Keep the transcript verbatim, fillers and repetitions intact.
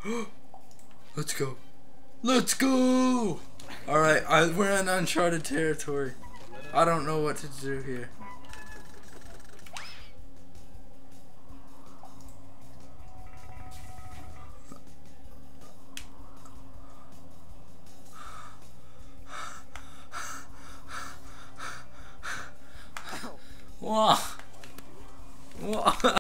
Let's go. Let's go! Alright, I, we're in uncharted territory. I don't know what to do here. Wow. Wow.